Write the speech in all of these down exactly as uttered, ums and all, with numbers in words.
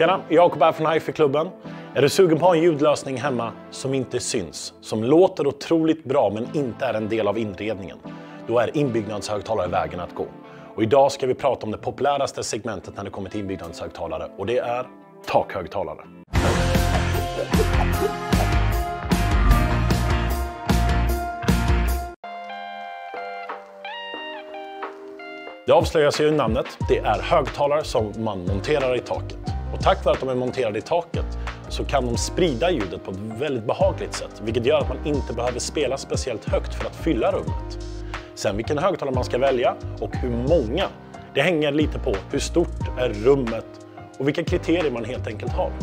Tjena, Jakob här från Hi-Fi-klubben. Är du sugen på en ljudlösning hemma som inte syns, som låter otroligt bra men inte är en del av inredningen? Då är inbyggnadshögtalare vägen att gå. Och idag ska vi prata om det populäraste segmentet när det kommer till inbyggnadshögtalare, och det är takhögtalare. Det avslöjar sig i namnet. Det är högtalare som man monterar i taket. Och tack vare att de är monterade i taket så kan de sprida ljudet på ett väldigt behagligt sätt, vilket gör att man inte behöver spela speciellt högt för att fylla rummet. Sen vilken högtalare man ska välja och hur många, det hänger lite på hur stort är rummet och vilka kriterier man helt enkelt har.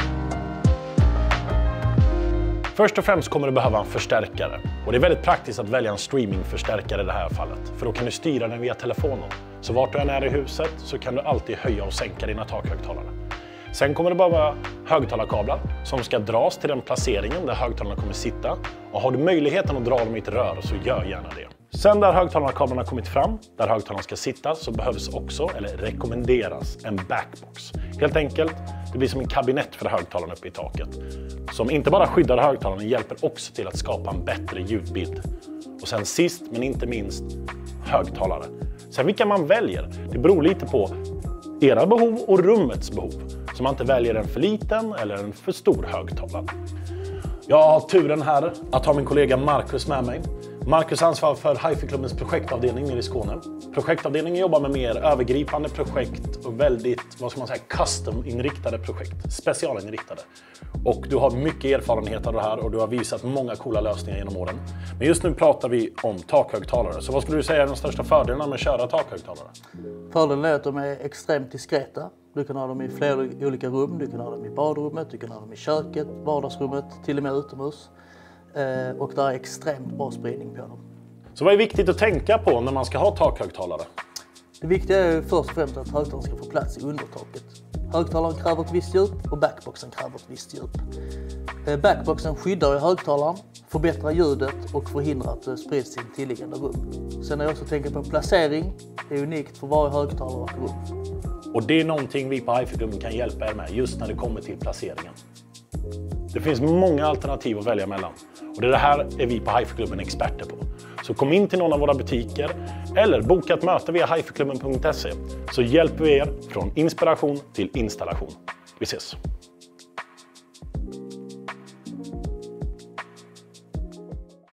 Först och främst kommer du behöva en förstärkare. Och det är väldigt praktiskt att välja en streamingförstärkare i det här fallet. För då kan du styra den via telefonen. Så vart du än är i huset så kan du alltid höja och sänka dina takhögtalare. Sen kommer det behöva högtalarkablar som ska dras till den placeringen där högtalarna kommer sitta. Och har du möjligheten att dra dem i ett rör så gör gärna det. Sen där högtalarkablarna kommit fram, där högtalarna ska sitta, så behövs också, eller rekommenderas, en backbox. Helt enkelt, det blir som en kabinett för högtalarna uppe i taket. Som inte bara skyddar högtalarna, hjälper också till att skapa en bättre ljudbild. Och sen sist men inte minst, högtalare. Sen vilka man väljer, det beror lite på era behov och rummets behov. Så man inte väljer en för liten eller en för stor högtalare. Jag har turen här att ha min kollega Marcus med mig. Marcus ansvarar för Hi-Fi-klubbens projektavdelning nere i Skåne. Projektavdelningen jobbar med mer övergripande projekt och väldigt, vad ska man säga, custom-inriktade projekt, specialinriktade. Och du har mycket erfarenhet av det här och du har visat många coola lösningar genom åren. Men just nu pratar vi om takhögtalare. Så vad skulle du säga är de största fördelarna med att köra takhögtalare? Fördelen är att de är extremt diskreta. Du kan ha dem i flera olika rum, du kan ha dem i badrummet, du kan ha dem i köket, vardagsrummet, till och med utomhus. Och det är extremt bra spridning på dem. Så vad är viktigt att tänka på när man ska ha takhögtalare? Det viktiga är först och främst att högtalaren ska få plats i undertaket. Högtalaren kräver ett visst djup och backboxen kräver ett visst djup. Backboxen skyddar högtalaren, förbättrar ljudet och förhindrar att det sprids till tillliggande rum. Sen är jag också tänka på placering. Det är unikt för varje högtalare och rum. Och det är någonting vi på Hi-Fi-klubben kan hjälpa er med just när det kommer till placeringen. Det finns många alternativ att välja mellan. Och det här är vi på Hi-Fi-klubben experter på. Så kom in till någon av våra butiker eller boka ett möte via hifiklubben punkt se så hjälper vi er från inspiration till installation. Vi ses!